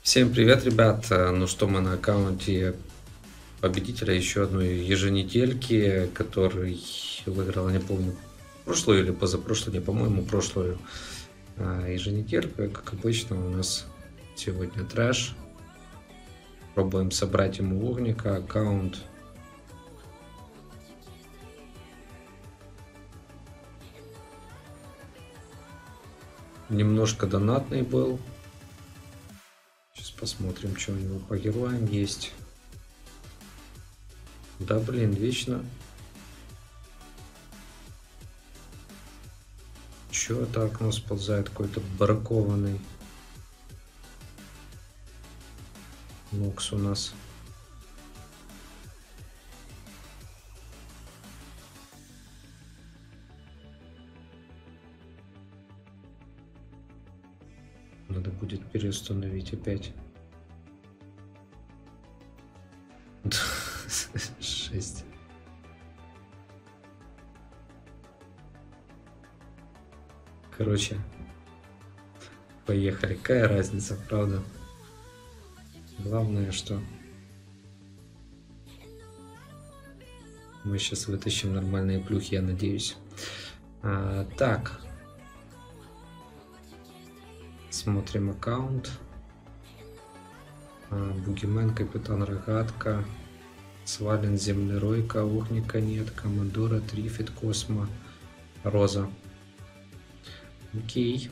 Всем привет, ребят! Ну что, мы на аккаунте победителя еще одной еженедельки, который выиграл, не помню, прошлую или позапрошлую, не, по-моему, прошлую еженедельку. И, как обычно, у нас сегодня трэш. Пробуем собрать ему огника, аккаунт. Немножко донатный был. Сейчас посмотрим, что у него по героям есть. Да, блин, вечно. Чё это окно сползает, какой-то бракованный Нокс у нас. Надо будет переустановить опять. 6. Короче, поехали. Какая разница, правда? Главное, что мы сейчас вытащим нормальные плюхи, я надеюсь. Так. Смотрим аккаунт. Бугимен, Капитан Рогатка, Свален, Землеройка, Огника нет, Командора, Трифит, Космо, Роза. Окей.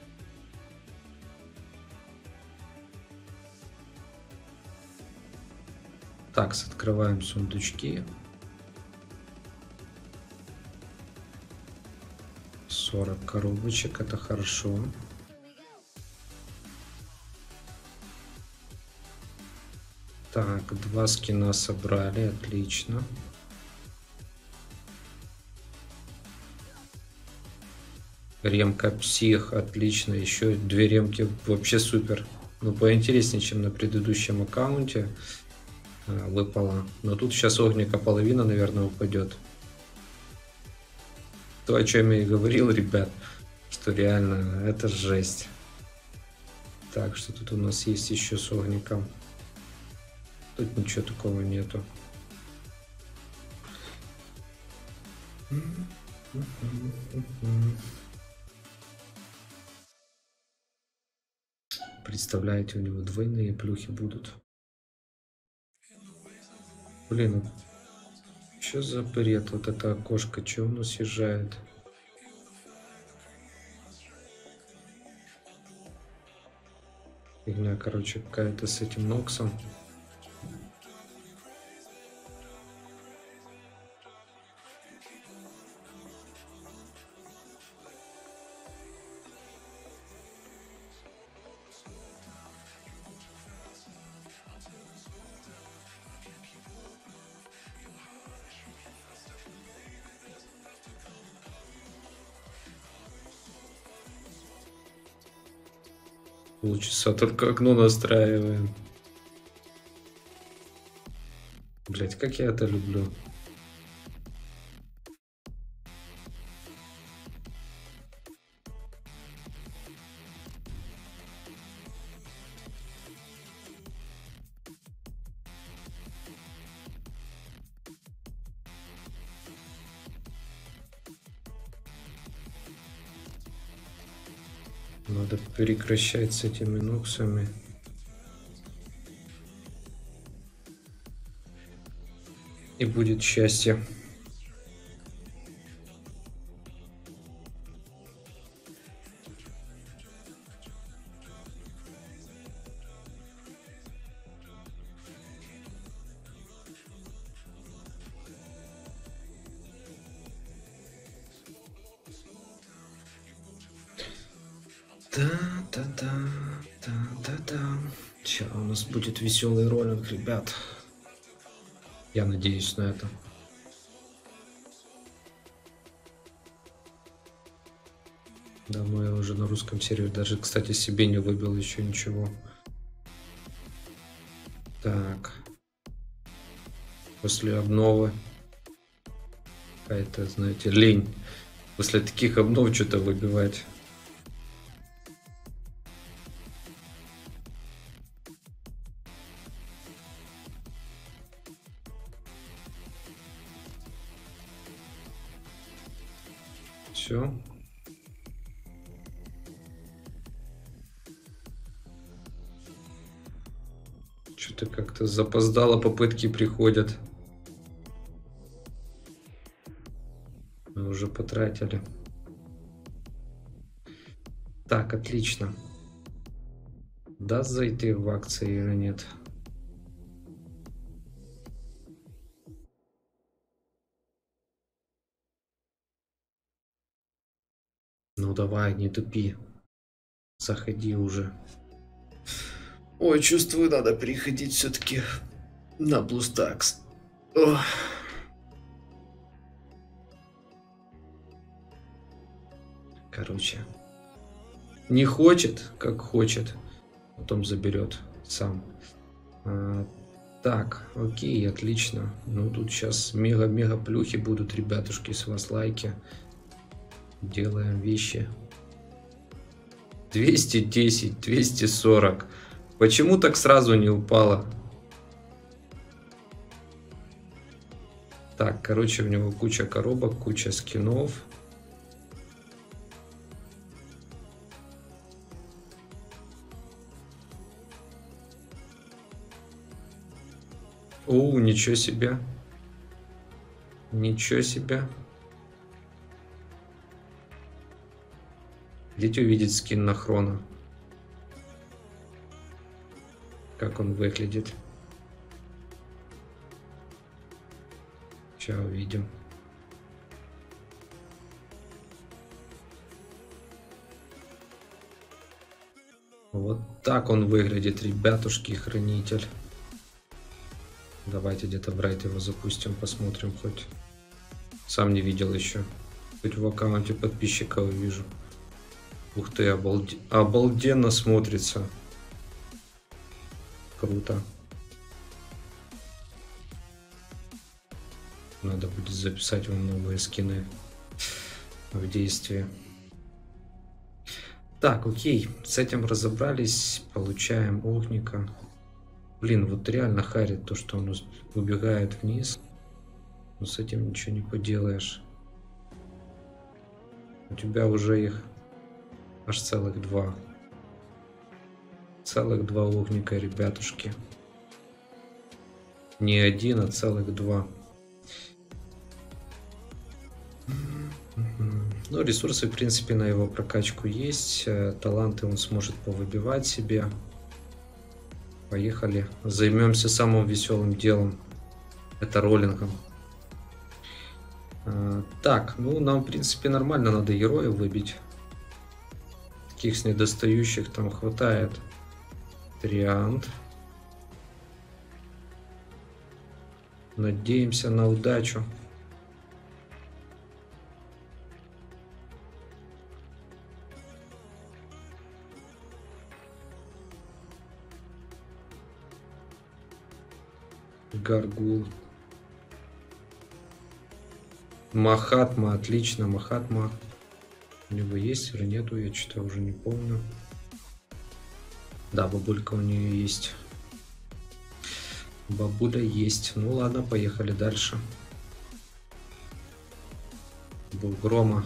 Так, открываем сундучки. 40 коробочек, это хорошо. Так, 2 скина собрали, отлично. Ремка псих, отлично. Еще 2 ремки, вообще супер. Ну, поинтереснее, чем на предыдущем аккаунте выпало. Но тут сейчас огника половина, наверное, упадет. То, о чем я и говорил, ребят, что реально это жесть. Так, что тут у нас есть еще с огником? Тут ничего такого нету. Представляете, у него двойные плюхи будут. Блин, что за бред? Вот это окошко, что у нас съезжает? Фигня, короче, какая-то с этим Ноксом. Полчаса только окно настраиваем. Блять, как я это люблю. Надо прекращать с этими ноксами. И будет счастье. Да. Сейчас у нас будет веселый ролик, ребят. Я надеюсь на это. Давно я уже на русском сервере. Даже, кстати, себе не выбил еще ничего. Так. После обновы. Какая-то, знаете, лень. После таких обнов что-то выбивать. Все. Что-то как-то запоздало попытки приходят. Мы уже потратили. Так, отлично. Даст зайти в акции или нет? Ну давай, не тупи. Заходи уже. Ой, чувствую, надо переходить все-таки на BlueStacks. Ох. Короче. Не хочет, как хочет. Потом заберет сам. Так, окей, отлично. Ну, тут сейчас мега-мега плюхи будут, ребятушки, с вас лайки. Делаем вещи. 210, 240. Почему так сразу не упало? Так, короче, у него куча коробок, куча скинов. О, ничего себе. Ничего себе. Хотите увидеть скин на Хрона? Как он выглядит? Сейчас увидим. Вот так он выглядит, ребятушки, хранитель. Давайте где-то в рейд его запустим, посмотрим хоть. Сам не видел еще. Хоть в аккаунте подписчика увижу. Ух ты, обалденно смотрится. Круто. Надо будет записать вам новые скины в действии. Так, окей. С этим разобрались. Получаем огника. Блин, вот реально харит то, что он убегает вниз. Но с этим ничего не поделаешь. У тебя уже их аж целых два. Целых два огника, ребятушки. Не один, а целых два. Ну, ресурсы, в принципе, на его прокачку есть. Таланты он сможет повыбивать себе. Поехали. Займемся самым веселым делом. Это роллингом. Так, ну, нам, в принципе, нормально. Надо героев выбить. Таких с недостающих там хватает. Триант. Надеемся на удачу. Гаргул. Махатма, отлично, Махатма. У него есть или нету, я что-то уже не помню. Да, бабулька у нее есть. Бабуля есть. Ну ладно, поехали дальше. Бог грома.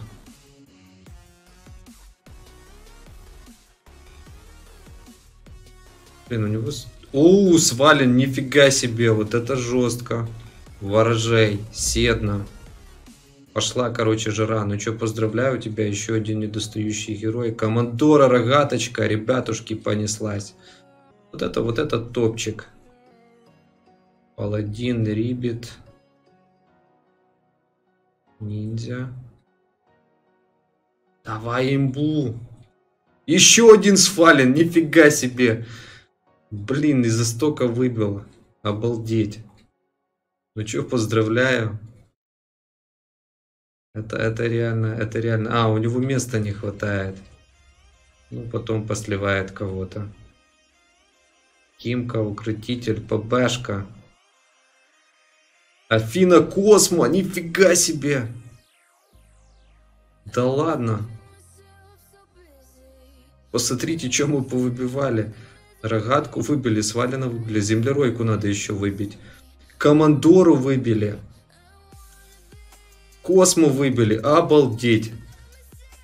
Блин, у него... Оу, свален, нифига себе, вот это жестко. Ворожей, Седна. Пошла, короче, жара. Ну что, поздравляю тебя, еще один недостающий герой. Командора Рогаточка, ребятушки, понеслась. Вот это топчик. Паладин, Рибит. Ниндзя. Давай имбу. Еще один свален, нифига себе. Блин, из-за стока выбил. Обалдеть. Ну что, поздравляю. Это реально. А, у него места не хватает. Ну, потом посливает кого-то. Кимка, укротитель, ПБшка. Афина Космо, нифига себе. Да ладно. Посмотрите, что мы повыбивали. Рогатку выбили, свалено выбили. Землеройку надо еще выбить. Командору выбили. Космо выбили. Обалдеть.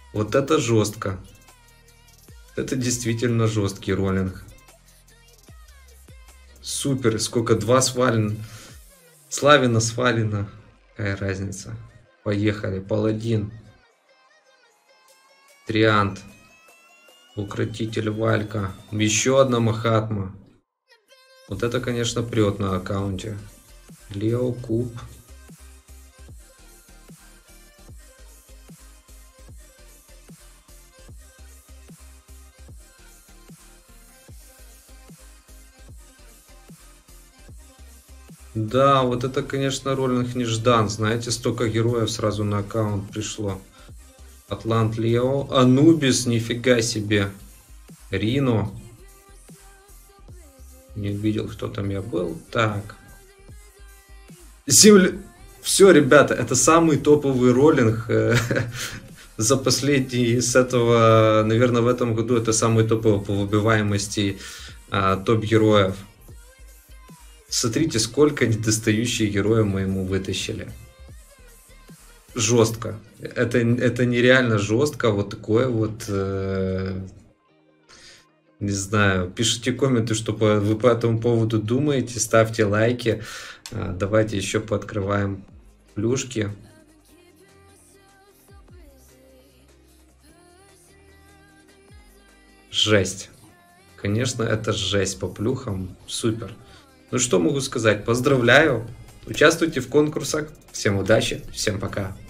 Вот это жестко. Это действительно жесткий роллинг. Супер. Сколько? 2 свалено. Славина свалено. Какая разница? Поехали. Паладин. Триант. Укротитель Валька. Еще одна Махатма. Вот это, конечно, прет на аккаунте. Лео Куб. Да, вот это, конечно, роллинг неждан. Знаете, столько героев сразу на аккаунт пришло. Атлант Лео. Анубис, нифига себе. Рино. Не увидел, кто там я был. Так. Все, ребята, это самый топовый роллинг за последний с этого, наверное, в этом году это самый топовый по выбиваемости топ-героев. Смотрите, сколько недостающие героев мы ему вытащили. Жестко. Это нереально жестко. Вот такое вот... не знаю. Пишите комменты, что вы по этому поводу думаете. Ставьте лайки. Давайте еще пооткрываем плюшки. Жесть. Конечно, это жесть по плюхам. Супер. Ну что могу сказать? Поздравляю. Участвуйте в конкурсах. Всем удачи. Всем пока.